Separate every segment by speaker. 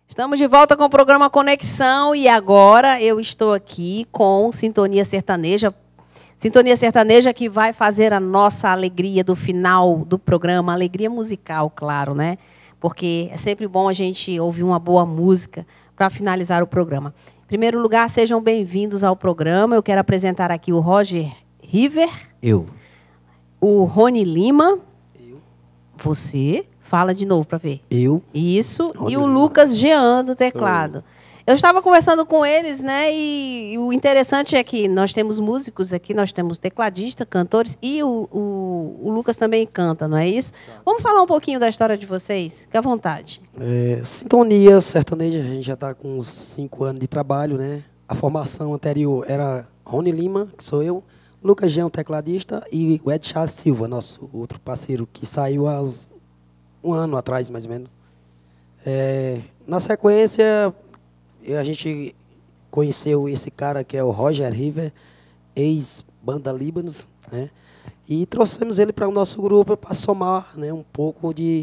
Speaker 1: Estamos de volta com o programa Conexão e agora eu estou aqui com Sintonia Sertaneja. Sintonia Sertaneja que vai fazer a nossa alegria do final do programa, alegria musical, claro, né? Porque é sempre bom a gente ouvir uma boa música para finalizar o programa. Em primeiro lugar, sejam bem-vindos ao programa. Eu quero apresentar aqui o Roger River.
Speaker 2: Eu.
Speaker 1: O Rony Lima.
Speaker 3: Eu.
Speaker 1: Você. Fala de novo para ver.
Speaker 3: Eu.
Speaker 1: Isso.
Speaker 3: Rony
Speaker 1: E o
Speaker 3: Lima.
Speaker 1: Lucas Jean do teclado. Eu estava conversando com eles, né? E o interessante é que nós temos músicos aqui, nós temos tecladistas, cantores e o Lucas também canta, não é isso? Vamos falar um pouquinho da história de vocês? Fique à vontade.
Speaker 3: Sintonia Sertaneja, a gente já está com uns 5 anos de trabalho, né? A formação anterior era Rony Lima, que sou eu, Lucas Jean, tecladista, e o Ed Charles Silva, nosso outro parceiro, que saiu há um ano atrás, mais ou menos. Na sequência, a gente conheceu esse cara que é o Roger River, ex-banda Líbanos, né? E trouxemos ele para o nosso grupo para somar, né, um pouco de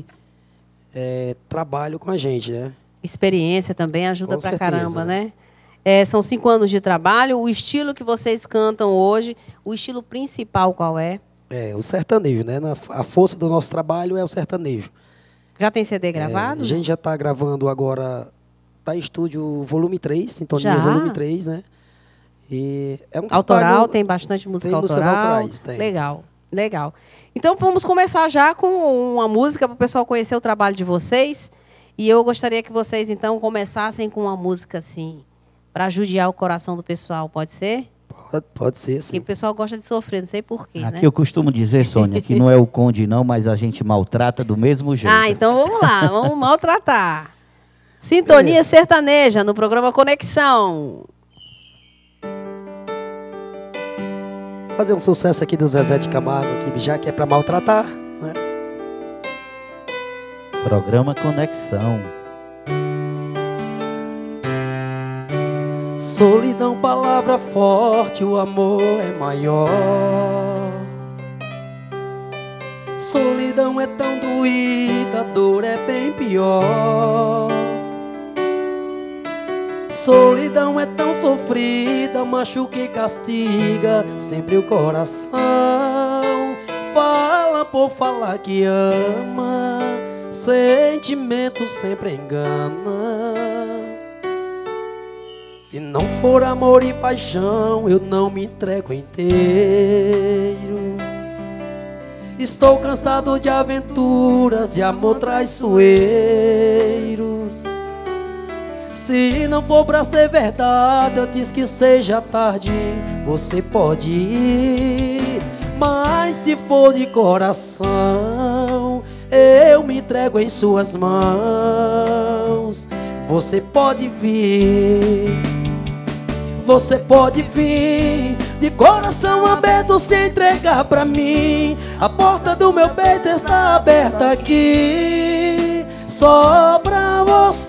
Speaker 3: trabalho com a gente, né?
Speaker 1: Experiência também ajuda
Speaker 3: Com
Speaker 1: pra
Speaker 3: certeza,
Speaker 1: caramba, né? São 5 anos de trabalho. O estilo que vocês cantam hoje, o estilo principal qual é?
Speaker 3: O sertanejo, né? A força do nosso trabalho é o sertanejo.
Speaker 1: Já tem CD gravado?
Speaker 3: A gente já está gravando agora, está em estúdio volume 3, Sintonia
Speaker 1: Já?
Speaker 3: volume 3, né? E é um
Speaker 1: Autoral,
Speaker 3: trabalho,
Speaker 1: tem bastante música
Speaker 3: tem
Speaker 1: autoral.
Speaker 3: músicas autorais, tem.
Speaker 1: Legal, legal. Então vamos começar já com uma música para o pessoal conhecer o trabalho de vocês. E eu gostaria que vocês então começassem com uma música assim, para judiar o coração do pessoal, pode ser?
Speaker 3: Pode ser,
Speaker 1: Porque
Speaker 3: sim.
Speaker 1: o pessoal gosta de sofrer, não sei porquê,
Speaker 2: Aqui
Speaker 1: né?
Speaker 2: eu costumo dizer, Sônia, que não é o conde não, mas a gente maltrata do mesmo jeito.
Speaker 1: Então vamos lá, vamos maltratar. Sintonia
Speaker 3: Beleza.
Speaker 1: Sertaneja no programa Conexão.
Speaker 3: Fazer um sucesso aqui do Zezé de Camargo, aqui, já que é para maltratar, né?
Speaker 2: Programa Conexão.
Speaker 3: Solidão, palavra forte, o amor é maior. Solidão é tão doída, a dor é bem pior. Solidão é tão sofrida, machuca e castiga sempre o coração. Fala por falar que ama, sentimento sempre engana. Se não for amor e paixão, eu não me entrego inteiro. Estou cansado de aventuras, de amor traiçoeiros. Se não for pra ser verdade, antes que seja tarde, você pode ir. Mas se for de coração, eu me entrego em suas mãos. Você pode vir. Você pode vir, de coração aberto se entregar pra mim. A porta do meu peito está aberta aqui, só pra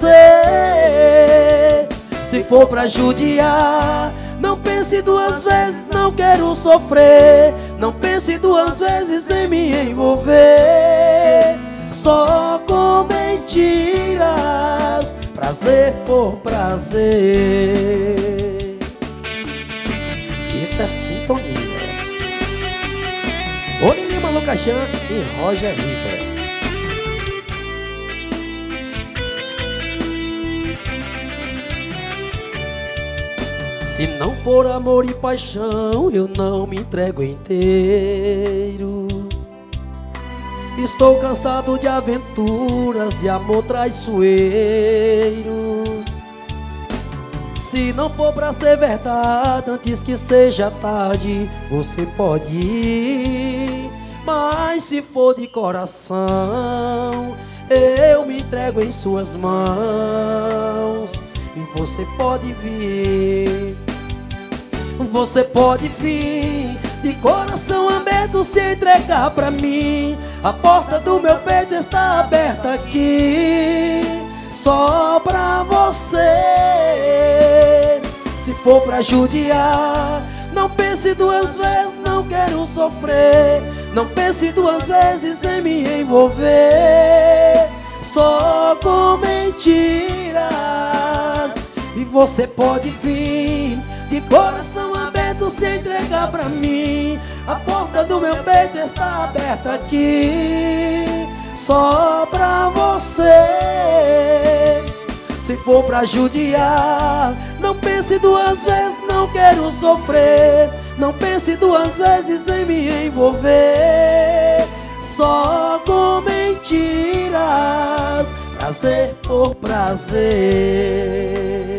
Speaker 3: você. Se for pra judiar, não pense 2 vezes, não quero sofrer. Não pense 2 vezes em me envolver, só com mentiras, prazer por prazer. Isso é sintonia. Rony Lima, Lucas Jean e Roger River. Se não for amor e paixão, eu não me entrego inteiro. Estou cansado de aventuras, de amor traiçoeiros. Se não for pra ser verdade, antes que seja tarde, você pode ir. Mas se for de coração, eu me entrego em suas mãos. E você pode vir. Você pode vir, de coração aberto se entregar pra mim. A porta do meu peito está aberta aqui, só pra você. Se for pra judiar, não pense 2 vezes, não quero sofrer. Não pense 2 vezes em me envolver, só com mentiras, você pode vir, de coração aberto se entregar pra mim. A porta do meu peito está aberta aqui, só pra você. Se for pra judiar, não pense duas vezes, não quero sofrer. Não pense duas vezes em me envolver, só com mentiras, prazer por prazer.